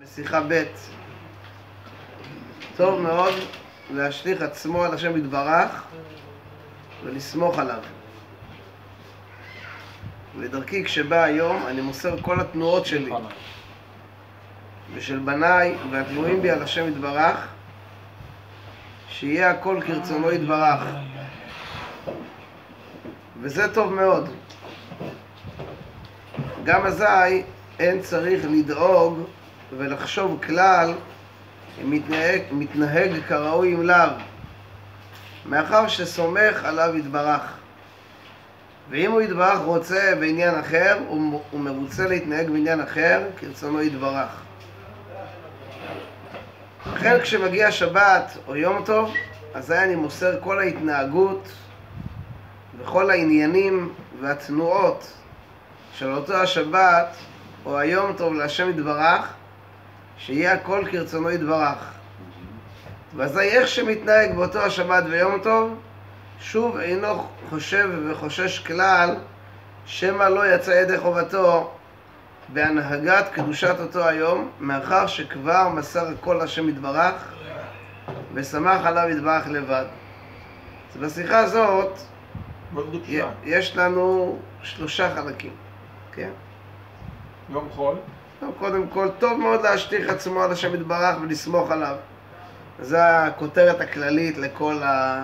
שיחה ב' טוב מאוד להשליך עצמו על השם יתברך ולסמוך עליו. לדרכי כשבא היום אני מוסר כל התנועות שלי ושל בניי והתלויים בי על השם יתברך, שיהיה הכל כרצונו יתברך, וזה טוב מאוד. גם אזי אין צריך לדאוג ולחשוב כלל אם מתנהג כראוי אם לאו, מאחר שסומך עליו יתברך. ואם הוא יתברך רוצה בעניין אחר, הוא מרוצה להתנהג בעניין אחר כרצונו יתברך. לכן כשמגיע שבת או יום טוב, אזי אני מוסר כל ההתנהגות וכל העניינים והתנועות של אותו השבת או היום טוב להשם יתברך, שיהיה הכל כרצונו יתברך. ואזי איך שמתנהג באותו השבת ויום טוב, שוב אינו חושב וחושש כלל שמא לא יצא ידי חובתו בהנהגת קדושת אותו היום, מאחר שכבר מסר הכל השם יתברך ושמח עליו יתברך לבד. אז בשיחה הזאת יש לנו 3 חלקים, כן? יום חול. קודם כל, טוב מאוד להשליך עצמו על השם יתברך ולסמוך עליו. זו הכותרת הכללית לכל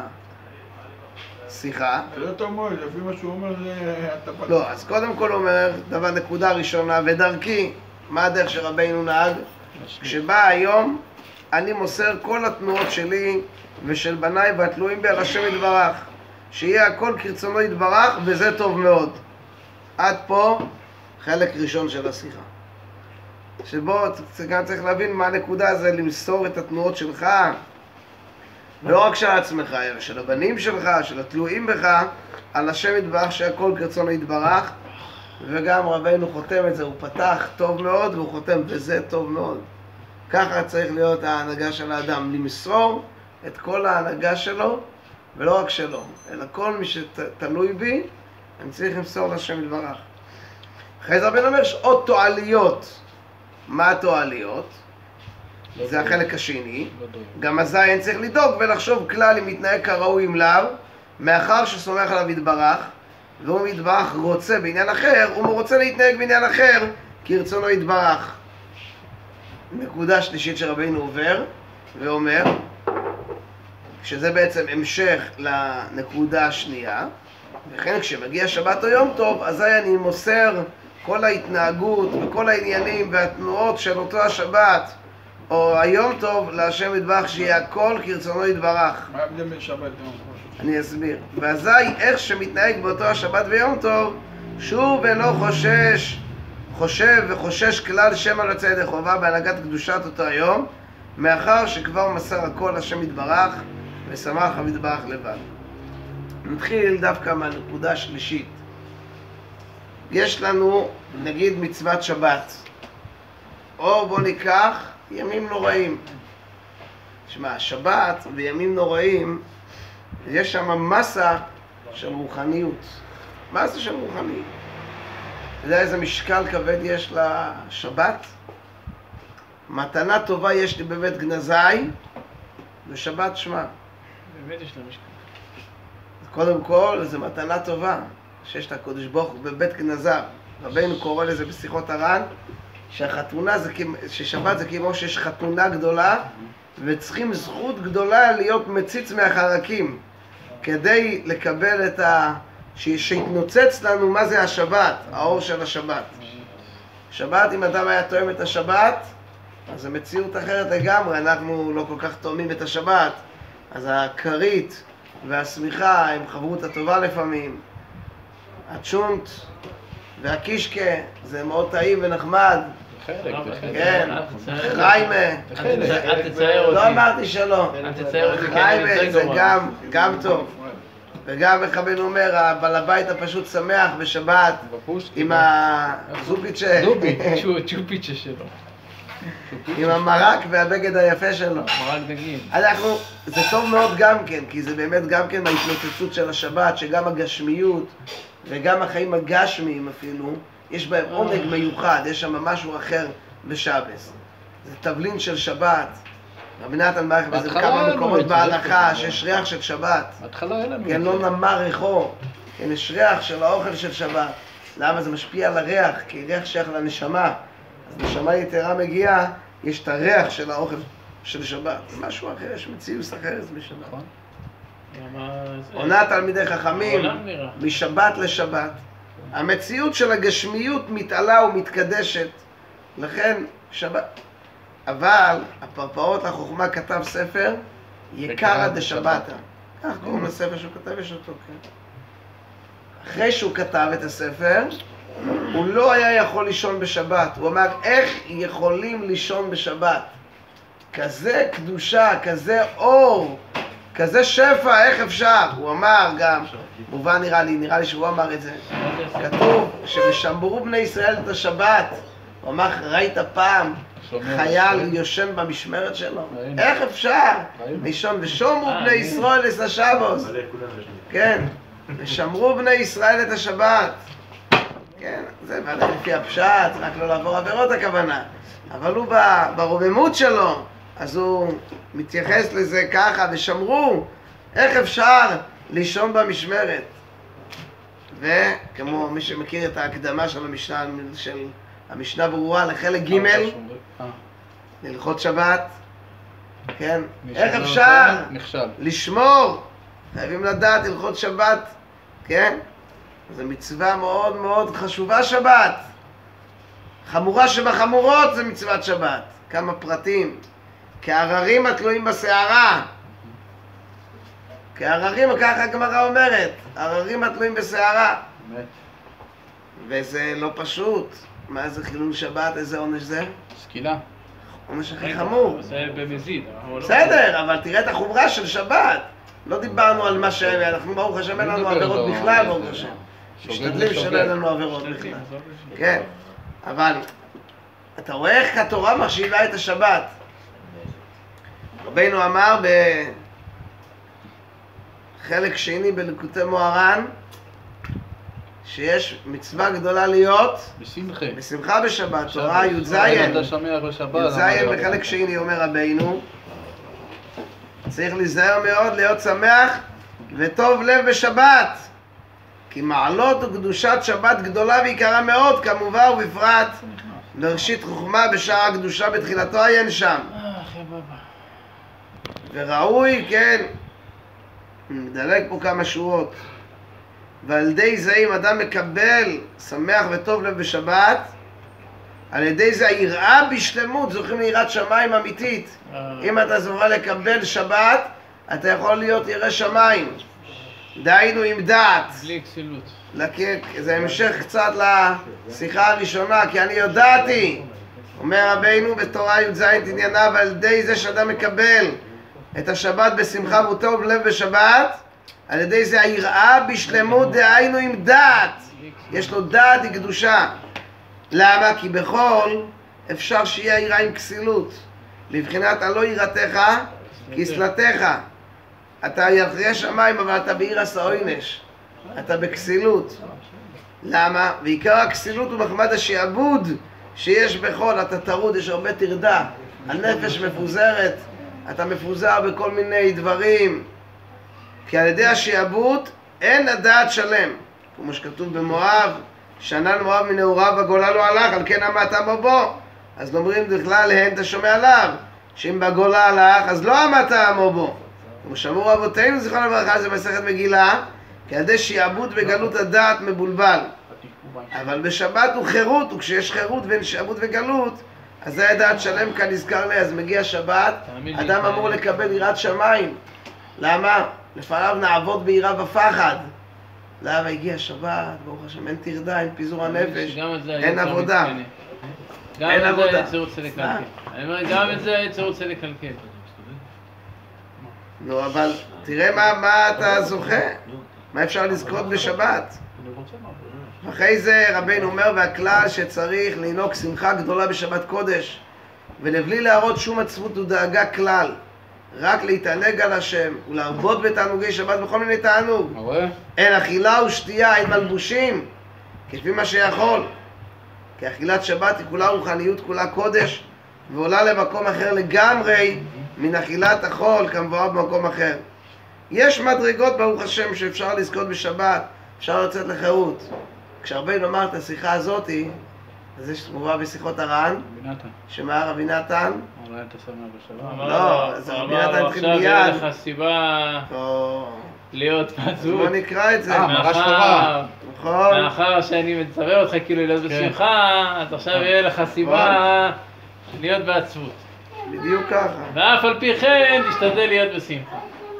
השיחה. זה לא טוב מאוד, לפי מה שהוא אומר זה... לא, אז קודם כל הוא אומר, דבר נקודה ראשונה, ודרכי, מה הדרך שרבינו נהג? כשבא היום, אני מוסר כל התנועות שלי ושל בניי והתלויים בי על השם יתברך, שיהיה הכל כרצונו יתברך, וזה טוב מאוד. עד פה, חלק ראשון של השיחה. שבו גם צריך להבין מה הנקודה הזה, למסור את התנועות שלך, לא רק של עצמך, אלא של הבנים שלך, של התלויים בך, על השם יתברך שהכל כרצונו יתברך. וגם רבינו חותם את זה, הוא פתח טוב מאוד והוא חותם וזה טוב מאוד. ככה צריך להיות ההנהגה של האדם, למסור את כל ההנהגה שלו, ולא רק שלו, אלא כל מי שתלוי בי, אני צריך למסור לשם יתברך. אחרי זה רבינו אומר יש עוד תועליות. מה התועליות? זה החלק השני. גם אזי אין צריך לדאוג ולחשוב כלל אם מתנהג כראוי אם לאו, מאחר שסומך עליו יתברך, והוא יתברך רוצה בעניין אחר, הוא רוצה להתנהג בעניין אחר כרצונו יתברך. נקודה שלישית שרבינו עובר ואומר, שזה בעצם המשך לנקודה השנייה, וכן כשמגיע שבת או יום טוב, אזי אני מוסר כל ההתנהגות וכל העניינים והתנועות של אותו השבת או היום טוב להשם יתברך, שיהיה הכל כרצונו יתברך. מה ההבדל בין שבת ויום טוב? אני אסביר. ואזי איך שמתנהג באותו השבת ויום טוב, שוב אינו חושב וחושש כלל שמא לא יצא ידי חובה בהנהגת קדושת אותו היום, מאחר שכבר מסר הכל השם יתברך ושמח עליו יתברך לבד. נתחיל דווקא מהנקודה השלישית. יש לנו נגיד מצוות שבת, או בוא ניקח ימים נוראים. תשמע, שבת וימים נוראים, יש שם מסה של רוחניות. מסה של רוחניות. אתה יודע איזה משקל כבד יש לשבת? מתנה טובה יש לי בבית גנזי, ושבת שמה. באמת יש לה משקל. קודם כל, זו מתנה טובה, שיש את הקודש ברוך הוא בבית גנזיו. רבינו קורא לזה בשיחות הר"ן, ששבת זה כמו שיש חתונה גדולה, וצריכים זכות גדולה להיות מציץ מהחרקים, כדי לקבל את שיתנוצץ לנו מה זה השבת, האור של השבת. שבת, אם אדם היה תואם את השבת, אז זו מציאות אחרת לגמרי, אנחנו לא כל כך תואמים את השבת, אז הכרית והשמיכה הם חברות הטובה לפעמים, הצ'ונט והקישקה זה מאוד טעים ונחמד. בחלק. כן, חיימה. אל תצייר אותי. לא אמרתי שלא. אל תצייר אותי, חיימה זה גם טוב. וגם איך רבינו אומר, הבעל הבית הפשוט שמח בשבת עם הזופיצ'ה. צ'ופיצ'ה שלו. עם המרק והבגד היפה שלו. מרק דגים. זה טוב מאוד גם כן, כי זה באמת גם כן ההתנוצצות של השבת, שגם הגשמיות וגם החיים הגשמיים אפילו, יש בהם עונג מיוחד, יש שם משהו אחר בשבס. זה תבלין של שבת. רבי נתן מעריך בזה בהתחלה בכמה היה לנו מקומות את זה, בהלכה, איפה זה? שיש ריח של שבת. בהתחלה היה לנו כן, לא נמר ריחו, כן, יש ריח של האוכל של שבת. למה? זה משפיע על הריח, כי ריח שייך לנשמה. אז נשמה יתרה מגיעה, יש את הריח של האוכל של שבת. זה משהו אחר, יש מציאות אחרת בשבת. נכון. עונה תלמידי חכמים, העולם נראה. משבת לשבת. המציאות של הגשמיות מתעלה ומתקדשת, לכן שבת. אבל הפרפרות לחוכמה כתב ספר, יקרא דשבתא. כך קוראים לספר שהוא כתב, יש אותו, כן. אחרי שהוא כתב את הספר, הוא לא היה יכול לישון בשבת. הוא אמר, איך יכולים לישון בשבת? כזה קדושה, כזה אור, כזה שפע, איך אפשר? הוא אמר גם, מובן נראה לי שהוא אמר את זה. כתוב שמשמרו בני ישראל את השבת. הוא אמר, ראית פעם חייל יושן במשמרת שלו? איך אפשר לישון? ושומרו בני ישראל את השבת. כן, ושמרו בני ישראל את השבת. כן, זה ודאי לפי הפשט, רק לא לעבור עבירות הכוונה. אבל הוא ברוממות שלו, אז הוא מתייחס לזה ככה, ושמרו, איך אפשר לישון במשמרת? וכמו מי שמכיר את ההקדמה של המשנה ברורה לחלק ג' להלכות שבת, כן, איך אפשר לשמור? חייבים לדעת הלכות שבת, כן? זו מצווה מאוד מאוד חשובה שבת. חמורה שבחמורות זה מצוות שבת. כמה פרטים. כהררים התלויים בשערה. כהררים, ככה הגמרא אומרת. הררים התלויים בשערה. וזה לא פשוט. מה זה חילול שבת? איזה עונש זה? סקילה. עונש הכי חמור. זה במזיד. בסדר, אבל תראה את החומרה של שבת. לא דיברנו על מה אנחנו ברוך השם אין לנו עבירות בכלל, ברוך השם. משתדלים שלא אין לנו עבירות בכלל. כן, אבל אתה רואה איך התורה מחשיבה את השבת. רבינו אמר בחלק שני בליקוטי מוהר"ן שיש מצווה גדולה להיות בשמחה בשבת, תורה י"ז בחלק שני אומר רבינו, צריך להיזהר מאוד להיות שמח וטוב לב בשבת, כי מעלות וקדושת שבת גדולה ויקרה מאוד, כמובן ובפרט לראשית חוכמה בשער הקדושה בתחילתו עיין שם. וראוי, כן, נדלג פה כמה שורות. ועל ידי זה אם אדם מקבל שמח וטוב לב בשבת, על ידי זה היראה בשלמות, זוכים ליראת שמיים אמיתית. אם אתה זוכה לקבל שבת, אתה יכול להיות ירא שמיים. דהיינו עם דעת. בלי כסילות. זה המשך קצת לשיחה הראשונה, כי אני יודעתי, אומר רבינו בתורה י"ז ענייניו, על ידי זה שאדם מקבל את השבת בשמחה וטוב לב בשבת, על ידי זה היראה בשלמות, דהיינו עם דעת. יש לו דעת וקדושה. למה? כי בכל אפשר שיהיה יראה עם כסילות. לבחינת הלא יראתך כסלתך. אתה ירא שמיים אבל אתה ביראת העונש. אתה בכסילות. למה? ועיקר הכסילות הוא מחמת השעבוד שיש בכל. אתה טרוד, יש הרבה תרדה. הנפש מפוזרת. אתה מפוזר בכל מיני דברים. כי על ידי השעבוד אין הדעת שלם. כמו שכתוב במואב, שנן מואב מנעוריו בגולה לא הלך, על כן עמת עמו בו. אז אומרים בכלל, להן אתה שומע עליו, שאם בגולה הלך, אז לא עמת עמו בו. כמו שאמרו רבותינו, זיכרונם לברכה, זה מסכת מגילה, כי על ידי שעבוד בגלות הדעת מבולבל. אבל בשבת הוא חירות, וכשיש חירות בין שעבוד וגלות, אז זה הדעת שלם כאן נזכר לי, אז מגיע שבת, אדם אמור לקבל יראת שמיים. למה? לפניו נעבוד ביראה ופחד. למה הגיע שבת, ברוך השם, אין תרדה, אין פיזור הנפש, אין עבודה. גם את זה היצר רוצה לקלקל. אני אומר, גם את זה היצר רוצה לקלקל. נו, אבל תראה מה אתה זוכה, מה אפשר לזכות בשבת. אחרי זה רבינו אומר, והכלל שצריך לנהוג שמחה גדולה בשבת קודש, ולבלי להראות שום עצבות ודאגה כלל, רק להתענג על השם ולהרבות בתענוגי שבת בכל מיני תענוג. אין אכילה ושתייה, אין מלבושים, כפי מה שיכול. כי אכילת שבת היא כולה רוחניות, כולה קודש, ועולה למקום אחר לגמרי מן אכילת החול כמבואר במקום אחר. יש מדרגות ברוך השם שאפשר לזכות בשבת, אפשר לצאת לחירות. כשרבינו אמר את השיחה הזאת, אז יש מובא בשיחות הר"ן, שמה רבי נתן? אולי אתה שמח בשבת. לא, אז רבי נתן התחיל מיד. עכשיו אין לך סיבה להיות פצוע. בוא נקרא את זה. מרש חובה. נכון. מאחר שאני מצווה אותך כאילו להיות בשמחה, אז עכשיו יהיה לך סיבה להיות בעצבות. בדיוק ככה. ואף על פי כן תשתדל להיות בשמחה.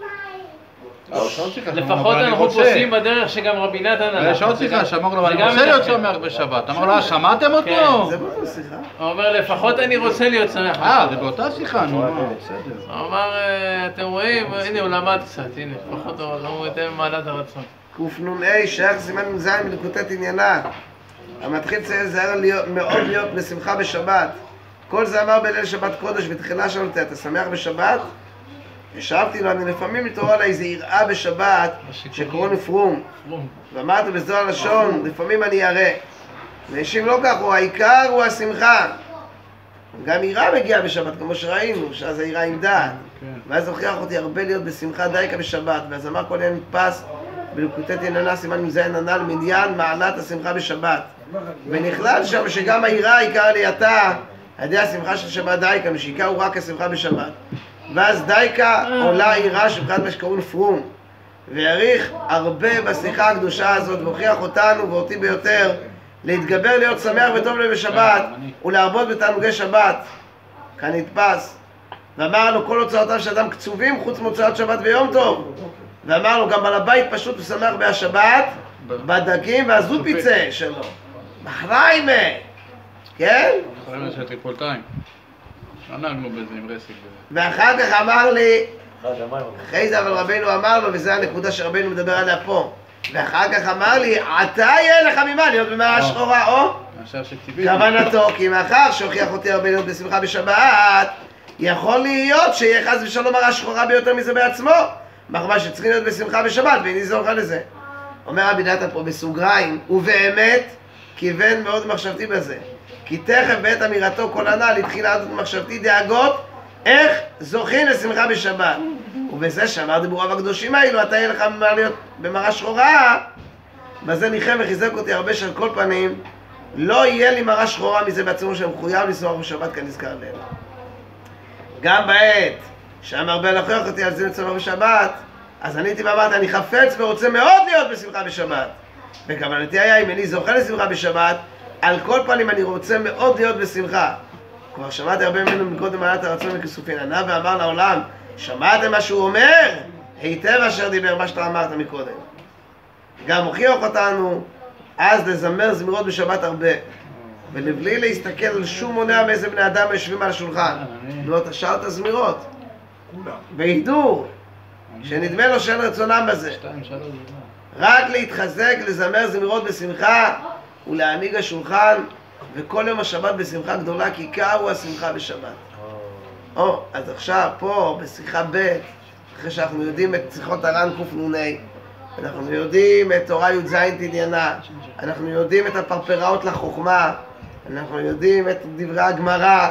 לפחות אנחנו פוסעים בדרך שגם רבי נתן הלך. יש עוד שיחה שאמר לו, אני רוצה להיות שמח בשבת. אמר לו, שמעתם אותו? זה באותה שיחה. הוא אומר, לפחות אני רוצה להיות שמח. זה באותה שיחה, נו, בסדר. הוא אמר, אתם רואים, הנה הוא למד קצת, הנה, לפחות הוא ייתן מעלת הרצון. קנ"ה, שייך סימן מ"ז בליקוטי עניינה. המתחיל ציין זהר מאוד להיות בשמחה בשבת. כל זה אמר בליל שבת קודש בתחילה שלנו, אתה שמח בשבת? השבתי לו, אני לפעמים מתעורר עליי איזו יראה בשבת שקוראים פרום. ואמרתי בזו הלשון, לפעמים אני ירא. והשיב לא כך, העיקר הוא השמחה. גם יראה מגיעה בשבת, כמו שראינו, שאז היראה עם דעת. ואז הוכיח אותי הרבה להיות בשמחה דייקה בשבת. ואז אמר כל עניין נתפס בליקוטי עניינה סימן מ"ז הנ"ל מניין מעלת השמחה בשבת. ונכלל שם שגם היראה העיקר עלייתה על ידי השמחה של שבת דייקה, ושעיקר הוא רק השמחה בשבת. ואז דייקה עולה עירה שבחינת מה שקוראים פרום, ויריך הרבה בשיחה הקדושה הזאת והוכיח אותנו ואותי ביותר להתגבר להיות שמח וטוב לב בשבת ולהרבות בתענוגי שבת כנתפס. ואמר לו כל הוצאותיו של אדם קצובים חוץ מהוצאות שבת ויום טוב. ואמר לו גם בעל הבית פשוט ושמח בהשבת בדגים והזופיצה שלו מחריימה, כן? מחריימה של טריקולטיים. ענגנו בזה עם רסק. ואחר כך אמר לי, אחרי זה אבל רבינו אמר לו, וזו הנקודה שרבינו מדבר עליה פה, ואחר כך אמר לי, עתה יהיה לך ממה להיות במערה שחורה, או? כוונתו, כי מאחר שהוכיח אותי הרבה להיות בשמחה בשבת, יכול להיות שיהיה חס ושלום מראה שחורה ביותר מזה בעצמו, מחמה שצריכים להיות בשמחה בשבת, ואיני זוכר לזה. אומר רבי נתן פה בסוגריים, ובאמת כיוון מאוד מחשבתי בזה, כי תכף בעת אמירתו כל הנ"ל התחילה עדות מחשבתי דאגות איך זוכים לשמחה בשבת. ובזה שאמר דיבוריו הקדושים האלו, אתה יהיה לך מה להיות במראה שחורה, בזה ניחם וחיזק אותי הרבה של כל פנים, לא יהיה לי מראה שחורה מזה בעצמו שמחויב לשמוח בשבת כנזכר לעיל. גם בעת שאמר בן להוכיח אותי על זה לשמוח בשבת, אז עניתי ואמרתי, אני חפץ ורוצה מאוד להיות בשמחה בשבת. וכוונתי היה, אם אני זוכה לשמחה בשבת, על כל פנים אני רוצה מאוד להיות בשמחה. כבר שמעתי הרבה ממנו מקודם מעלת הרצון וכיסופין. ענה ואמר לעולם, שמעתם מה שהוא אומר? היטב אשר דיבר, מה שאתה אמרת מקודם. גם הוכיח אותנו אז לזמר זמירות בשבת הרבה. ולבלי להסתכל על שום מונע מאיזה בני אדם יושבים על השולחן. לא תשאר את הזמירות. וידעו שנדמה לו שאין רצונם בזה. רק להתחזק, לזמר זמירות בשמחה ולהנהיג השולחן, וכל יום השבת בשמחה גדולה, כי עיקר הוא השמחה בשבת. אז עכשיו פה בשיחה ב', אחרי שאנחנו יודעים את שיחות הר"ן קנ"ה, אנחנו יודעים את תורה י"ז עניינה, אנחנו יודעים את הפרפראות לחוכמה, אנחנו יודעים את דברי הגמרא,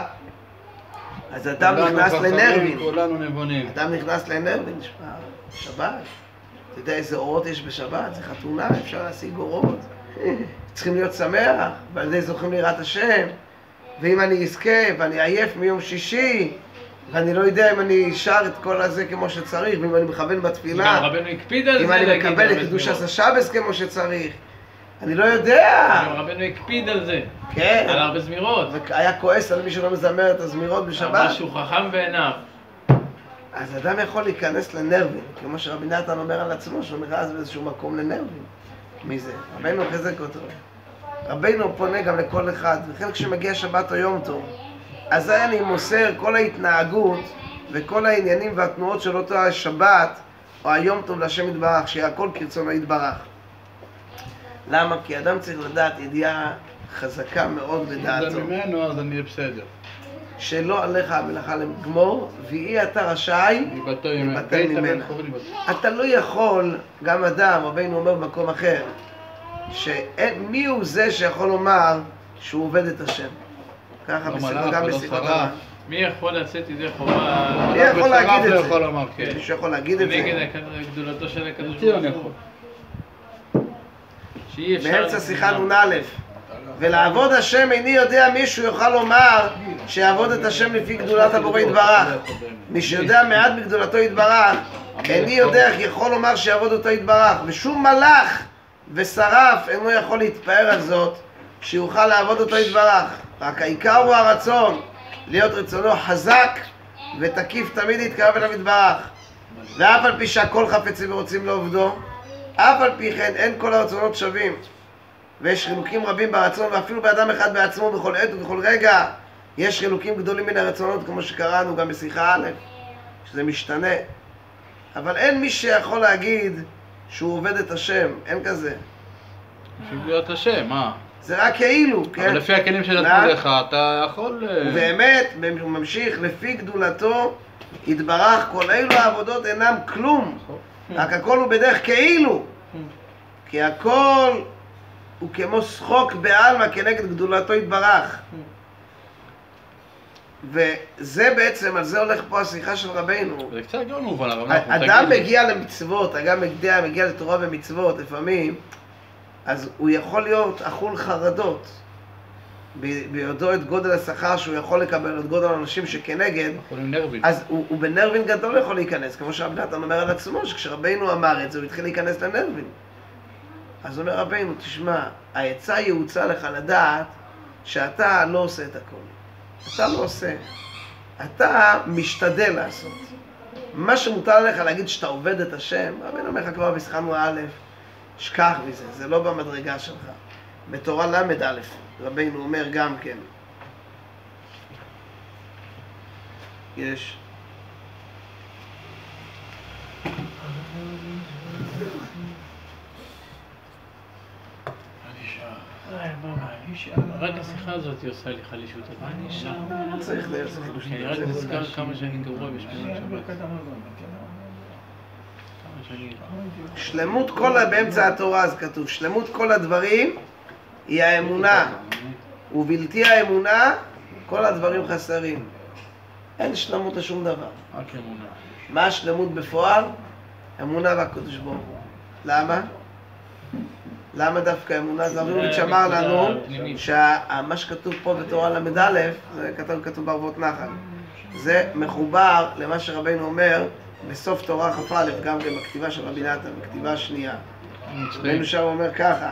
אז אדם נכנס לנרבין. אדם נכנס לנרבין, שבת. אתה יודע איזה אורות יש בשבת? זה חתונה, אפשר להשיג אורות. צריכים להיות שמח, ועל זה זוכים ליראת השם. ואם אני אזכה ואני עייף מיום שישי, ואני לא יודע אם אני שר את כל הזה כמו שצריך, ואם אני מכוון בתפילה, אם אני מקבל את קדושת השבס כמו שצריך, אני לא יודע. רבנו הקפיד על זה, כן. על הרבה זמירות. והיה כועס על מי שלא מזמר את הזמירות בשבת. משהו חכם בעיניו. אז אדם יכול להיכנס לנרבין, כמו שרבי נתן אומר על עצמו, שהוא נכנס באיזשהו מקום לנרבין. מי זה? רבינו חזק אותו. רבינו פונה גם לכל אחד, וכן כשמגיע שבת או יום טוב, אז אני מוסר כל ההתנהגות וכל העניינים והתנועות של אותו השבת או היום טוב להשם יתברך, שיהיה הכל כרצונו יתברך. למה? כי אדם צריך לדעת ידיעה חזקה מאוד לדעתו. אם זה ממנו, אז אני אהיה בסדר. שלא עליך המלאכה לגמור, ואי אתה רשאי להיבטל ממנה. אתה לא יכול, גם אדם, רבינו אומר במקום אחר, מי הוא זה שיכול לומר שהוא עובד את השם? ככה לא בסדר, מלאך גם ולא בשיחות שרף. הר"ן. מי יכול לצאת ידי חובה מי יכול להגיד לא את יכול זה? לומר, כן. מישהו יכול להגיד את נגד זה? גדולתו של הקדוש ציון יכול. שאי אפשר... באמצע שיחה נ"א. ולעבוד השם איני יודע מישהו יוכל לומר שיעבוד את השם לפי גדולת הבורא יתברך. מי שיודע מעט מגדולתו יתברך, איני יודע איך יכול לומר שיעבוד אותו יתברך. ושום מלאך ושרף אינו יכול להתפאר על זאת שיוכל לעבוד אותו יתברך. רק העיקר הוא הרצון להיות רצונו חזק ותקיף תמיד להתקרב אליו יתברך. ואף על פי שהכל חפצים ורוצים לעובדו, אף על פי כן אין כל הרצונות שווים. ויש חילוקים רבים ברצון, ואפילו באדם אחד בעצמו בכל עת ובכל רגע יש חילוקים גדולים מן הרצונות, כמו שקראנו גם בשיחה א', שזה משתנה. אבל אין מי שיכול להגיד שהוא עובד את השם, אין כזה. בשביל להיות השם, מה? זה רק כאילו, כן? אבל לפי הכלים שנתנו לך, אתה יכול... ובאמת, הוא ממשיך, לפי גדולתו יתברך, כל אילו העבודות אינם כלום, רק הכל הוא בדרך כאילו, כי הכל הוא כמו שחוק בעלמא כנגד גדולתו יתברך. וזה בעצם, על זה הולך פה השיחה של רבינו. זה קצת לא מובן, הרב נחום, אדם מגיע למצוות, אדם מגיע לתורה ומצוות לפעמים, אז הוא יכול להיות אכול חרדות ביודעו את גודל השכר שהוא יכול לקבל, את גודל האנשים שכנגד, אז הוא בנרבין גדול יכול להיכנס, כמו שרבי נתן אומר על עצמו, שכשרבינו אמר את זה הוא התחיל להיכנס לנרבין. אז אומר רבינו, תשמע, העצה יעוצה לך לדעת שאתה לא עושה את הכל. אתה לא עושה. אתה משתדל לעשות. מה שמותר לך להגיד שאתה עובד את השם, רבינו אומר לך כבר בשיחנו א', שכח מזה, זה לא במדרגה שלך. בתורה ל"א, רבינו אומר גם כן. יש. רק השיחה הזאת היא עושה לי חלישות. לא צריך לעשות חילוש. אני רק נזכר כמה שאני גרוע בשמירת שבת. שלמות באמצע התורה אז כתוב, שלמות כל הדברים היא האמונה, ובלתי האמונה כל הדברים חסרים. אין שלמות לשום דבר. רק אמונה. מה השלמות בפועל? אמונה בקדוש ברוך הוא. למה? למה דווקא אמונה? אז רבינו אמר לנו שמה שכתוב פה בתורה ל"א, זה כתוב בערבות נחל, זה מחובר למה שרבינו אומר בסוף תורה כ"א, גם בכתיבה של רבי נתן, בכתיבה השנייה. רבינו שם אומר ככה,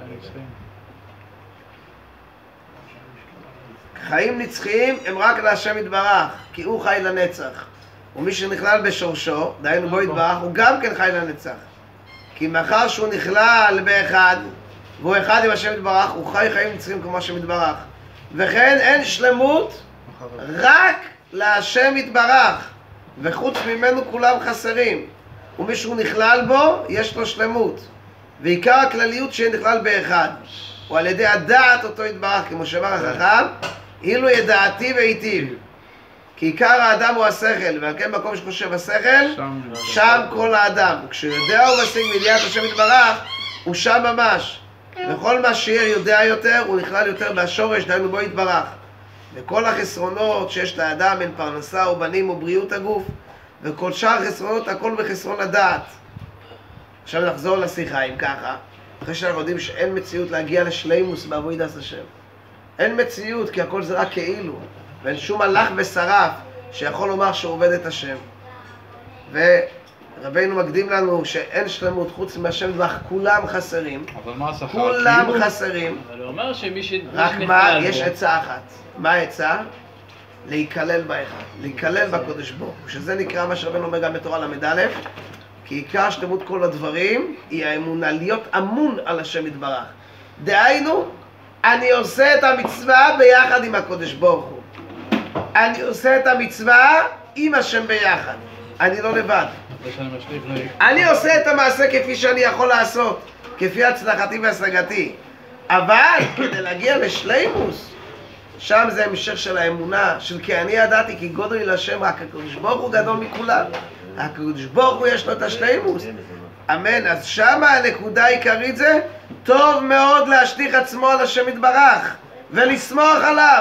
חיים נצחיים הם רק להשם יתברך, כי הוא חי לנצח. ומי שנכלל בשורשו, דהיינו בו יתברך, הוא גם כן חי לנצח. כי מאחר שהוא נכלל באחד, והוא אחד עם השם יתברך, הוא חי חיים נצחיים כמו השם יתברך. וכן אין שלמות רק להשם יתברך, וחוץ ממנו כולם חסרים. ומי שהוא נכלל בו, יש לו שלמות. ועיקר הכלליות שיהיה נכלל באחד, הוא על ידי הדעת אותו יתברך, כמו שאמר החכם, אילו ידעתי והיטיב. כי עיקר האדם הוא השכל, ועל כן מקום שחושב השכל, שם כל האדם. וכשהוא יודע הוא משיג מידיעת השם יתברך, הוא שם ממש. וכל מה שיהיה יודע יותר, הוא נכלל יותר מהשורש, דהיינו בו יתברך. וכל החסרונות שיש לאדם, אין פרנסה או בנים או בריאות הגוף, וכל שאר חסרונות, הכל בחסרון הדעת. עכשיו נחזור לשיחה, אם ככה, אחרי שאנחנו יודעים שאין מציאות להגיע לשלימוס בעבודת השם. אין מציאות, כי הכל זה רק כאילו. ואין שום מלאך ושרף שיכול לומר שהוא עובד את השם. ורבינו מקדים לנו שאין שלמות חוץ מהשם יתברך, כולם חסרים. אבל מה השכר? כולם חסרים. אבל הוא אמר שמי רק מה, יש עצה אחת. מה העצה? להיכלל באחד, להיכלל בקודש ברוך הוא. שזה נקרא מה שרבינו אומר גם בתורה ל"א, כי עיקר שלמות כל הדברים היא האמונה, להיות אמון על השם יתברך. דהיינו, אני עושה את המצווה ביחד עם הקודש ברוך הוא. אני עושה את המצווה עם השם ביחד. אני לא לבד. אני עושה את המעשה כפי שאני יכול לעשות, כפי הצלחתי והשגתי. אבל כדי להגיע לשלימוס, שם זה המשך של האמונה, של כי אני ידעתי כי גודל לי לשם, רק הקדוש ברוך הוא גדול מכולם. הקדוש ברוך הוא יש לו את השלימוס. אמן. אז שם הנקודה העיקרית זה, טוב מאוד להשליך עצמו על השם יתברך, ולסמוך עליו.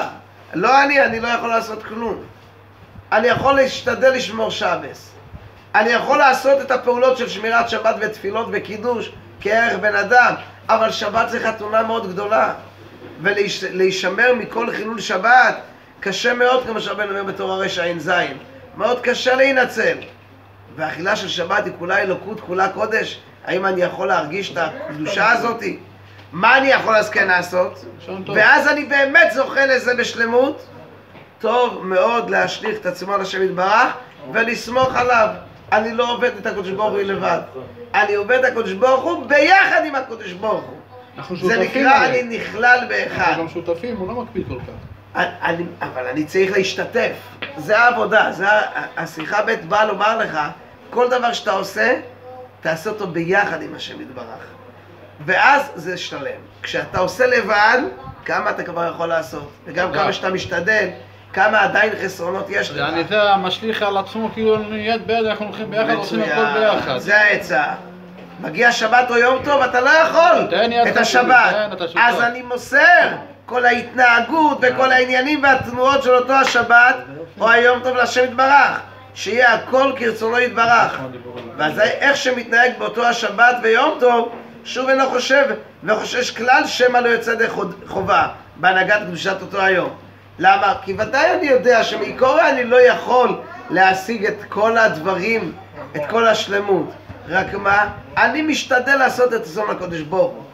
לא אני לא יכול לעשות כלום. אני יכול להשתדל לשמור שבס. אני יכול לעשות את הפעולות של שמירת שבת ותפילות וקידוש כערך בן אדם, אבל שבת זה חתונה מאוד גדולה. ולהישמר מכל חילול שבת קשה מאוד, כמו שהרבן אומר בתור הרשע עין זין. מאוד קשה להינצל. והאכילה של שבת היא כולה אלוקות, כולה קודש. האם אני יכול להרגיש את הקדושה הזאת? מה אני יכול אז כן לעשות? ואז אני באמת זוכה לזה בשלמות. טוב מאוד להשליך את עצמו על השם יתברך ולסמוך עליו. אני לא עובד את הקדוש ברוך הוא לבד. אני עובד את הקדוש ברוך הוא ביחד עם הקדוש ברוך הוא. זה נקרא אני נכלל באחד. אנחנו גם שותפים, הוא לא מקפיד כל כך. אבל אני צריך להשתתף. זה העבודה, זה השיחה בית באה לומר לך, כל דבר שאתה עושה, תעשה אותו ביחד עם השם יתברך. ואז זה שלם. כשאתה עושה לבד, כמה אתה כבר יכול לעשות. וגם כמה שאתה משתדל, כמה עדיין חסרונות יש לך. אני זה משליך על עצמו, כאילו יד ביד, אנחנו הולכים ביחד, עושים הכל ביחד. זה העצה. מגיע שבת או יום טוב, אתה לא יכול את השבת. אז אני מוסר כל ההתנהגות וכל העניינים והתנועות של אותו השבת או היום טוב להשם יתברך. שיהיה הכל כרצונו יתברך. ואז איך שמתנהג באותו השבת ויום טוב, שוב אינו חושב וחושש כלל שמא לא יוצא די חובה בהנהגת קדושת אותו היום. למה? כי ודאי אני יודע שמעיקרו אני לא יכול להשיג את כל הדברים, את כל השלמות. רק מה? אני משתדל לעשות את רצון הקדוש ברוך הוא.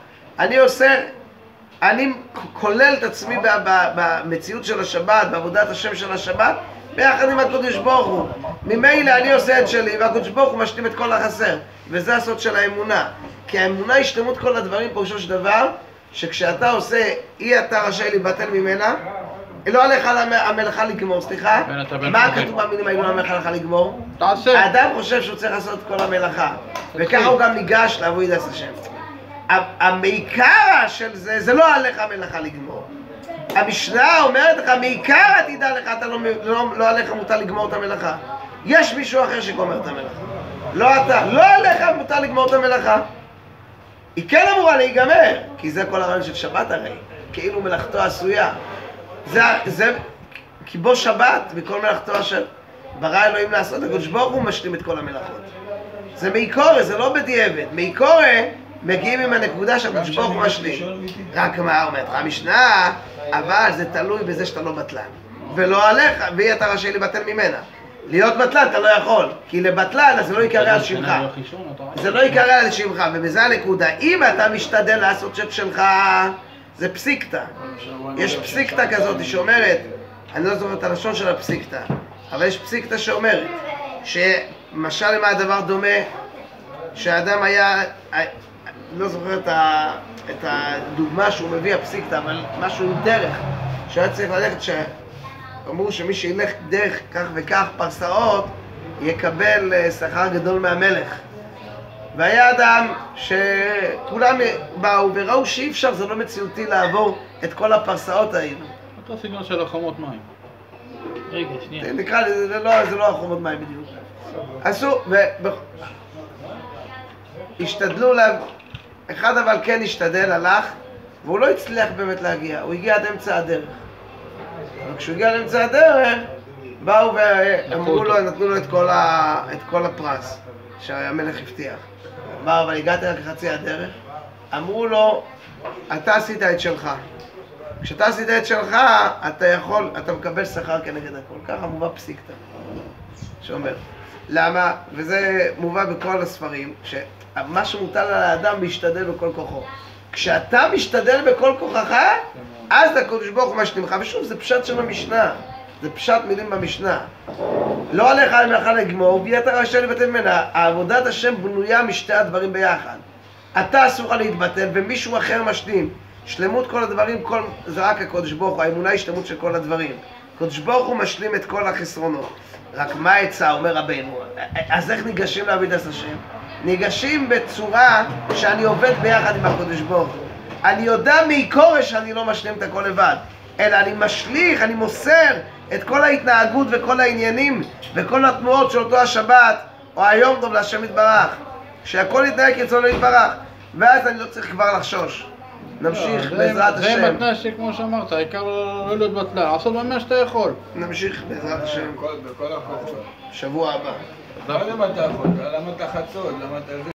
אני כולל את עצמי במציאות של השבת, בעבודת השם של השבת, ביחד עם הקדוש ברוך הוא. ממילא אני עושה את שלי והקדוש ברוך הוא משלים את כל החסר. וזה הסוד של האמונה. כי האמונה היא שלמות כל הדברים, פירושו של דבר, שכשאתה עושה, אתה רשאי להיבטל ממנה, לא עליך המלאכה לגמור, סליחה? מה כתוב במילים האלו המלאכה לגמור? תעשה. האדם חושב שהוא צריך לעשות את כל המלאכה, וככה הוא גם ניגש לעבודת השם. המעיקר של זה לא עליך המלאכה לגמור. המשנה אומרת לך, מעיקר תדע לך, לא עליך מותר לגמור את המלאכה. יש מישהו אחר שגומר את המלאכה. לא אתה, לא עליך מותר לגמור את המלאכה. היא כן אמורה להיגמר, כי זה כל הרעיון של שבת הרי, כאילו מלאכתו עשויה. כי בו שבת, בכל מלאכתו אשר ברא אלוהים לעשות, הקדוש ברוך הוא משלים את כל המלאכות. זה מעיקורא, זה לא בדיעבד. מעיקורא מגיעים עם הנקודה שהקדוש ברוך הוא משלים. רק מה אומרת לך המשנה, אבל זה תלוי בזה שאתה לא בטלן. ולא עליך, והיא אתה רשאי לבטל ממנה. להיות בטלן אתה לא יכול, כי לבטלן אז זה לא יקרא על שמך. זה לא יקרא על שמך, ובזה הנקודה. אם אתה משתדל לעשות שאת שלך, זה פסיקתא. יש פסיקתא כזאת שאומרת, אני לא זוכר את הלשון של הפסיקתא, אבל יש פסיקתא שאומרת, שמשל למה הדבר דומה, שהאדם היה, לא זוכר את הדוגמה שהוא מביא הפסיקתא, אבל משהו עם דרך, שהיה צריך ללכת, שאמרו שמי שילך דרך כך וכך פרסאות, יקבל שכר גדול מהמלך. והיה אדם שכולם באו וראו שאי אפשר, זה לא מציאותי לעבור את כל הפרסאות האלו. אותו סגנון של החומות מים. רגע, שנייה. נקרא לזה, זה לא החומות מים בדיוק. עשו, השתדלו לה, אחד אבל כן השתדל, הלך, והוא לא הצליח באמת להגיע, הוא הגיע עד אמצע הדרך. וכשהוא הגיע לאמצע הדרך, באו ואמרו לו, נתנו לו את כל הפרס שהמלך הבטיח. אמר, אבל הגעתי רק חצי הדרך. אמרו לו, אתה עשית את שלך. כשאתה עשית את שלך, אתה מקבל שכר כנגד הכל. ככה מובא פסיקתא, שאומר. למה? וזה מובא בכל הספרים, שמה שמוטל על האדם להשתדל בכל כוחו. כשאתה משתדל בכל כוחך, אז הקדוש ברוך הוא משלים לך. ושוב, זה פשט של המשנה. זה פשט מילים במשנה. לא עליך המלאכה לגמור, והיא אתה רשאי לבטל ממנה. עבודת השם בנויה משתי הדברים ביחד. אתה אסור לך להתבטל, ומישהו אחר משלים. שלמות כל הדברים, זה רק הקדוש ברוך הוא, האמונה היא שלמות של כל הדברים. הקדוש ברוך הוא משלים את כל החסרונות. רק מה העצה, אומר רבנו? אז איך ניגשים לעבודת השם? ניגשים בצורה שאני עובד ביחד עם הקדוש ברוך הוא. אני יודע מעיקורא שאני לא משלים את הכל לבד, אלא אני משליך, אני מוסר את כל ההתנהגות וכל העניינים וכל התנועות של אותו השבת או היום טוב להשם יתברך, שהכל יתנהג כרצונו יתברך, ואז אני לא צריך כבר לחשוש. נמשיך זה- בעזרת זה השם. מתנה שכמו שאמרת, העיקר לא להיות בטלן, לעשות במה שאתה יכול. נמשיך בעזרת השם בכל הכוחות. שבוע הבא. למה אתה יכול? למה אתה חצות? למה אתה זה?